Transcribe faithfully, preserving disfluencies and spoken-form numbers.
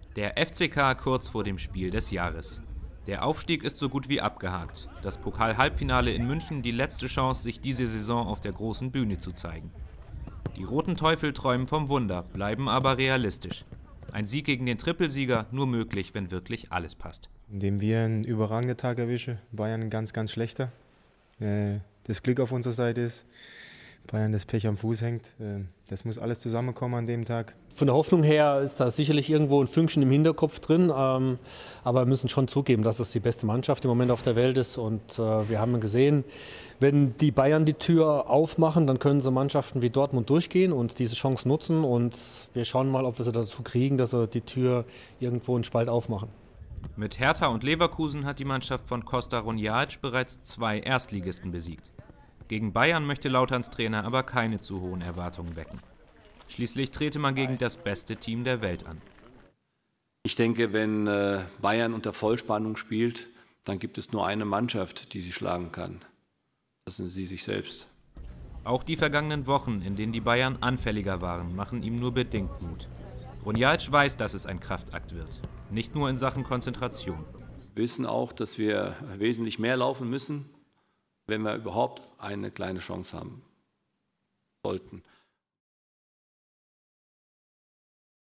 Der F C K kurz vor dem Spiel des Jahres. Der Aufstieg ist so gut wie abgehakt. Das Pokal-Halbfinale in München die letzte Chance, sich diese Saison auf der großen Bühne zu zeigen. Die Roten Teufel träumen vom Wunder, bleiben aber realistisch. Ein Sieg gegen den Trippelsieger nur möglich, wenn wirklich alles passt. Indem wir einen überragenden Tag erwischen, Bayern ein ganz, ganz schlechter. Äh, das Glück auf unserer Seite ist, Bayern das Pech am Fuß hängt. Äh, das muss alles zusammenkommen an dem Tag. Von der Hoffnung her ist da sicherlich irgendwo ein Fünkchen im Hinterkopf drin. Ähm, aber wir müssen schon zugeben, dass es die beste Mannschaft im Moment auf der Welt ist. Und äh, wir haben gesehen, wenn die Bayern die Tür aufmachen, dann können so Mannschaften wie Dortmund durchgehen und diese Chance nutzen. Und wir schauen mal, ob wir sie dazu kriegen, dass sie die Tür irgendwo einen Spalt aufmachen. Mit Hertha und Leverkusen hat die Mannschaft von Costa Ronjalic bereits zwei Erstligisten besiegt. Gegen Bayern möchte Lauterns Trainer aber keine zu hohen Erwartungen wecken. Schließlich trete man gegen das beste Team der Welt an. Ich denke, wenn Bayern unter Vollspannung spielt, dann gibt es nur eine Mannschaft, die sie schlagen kann. Das sind sie sich selbst. Auch die vergangenen Wochen, in denen die Bayern anfälliger waren, machen ihm nur bedingt Mut. Ronjalic weiß, dass es ein Kraftakt wird. Nicht nur in Sachen Konzentration. Wir wissen auch, dass wir wesentlich mehr laufen müssen, wenn wir überhaupt eine kleine Chance haben sollten.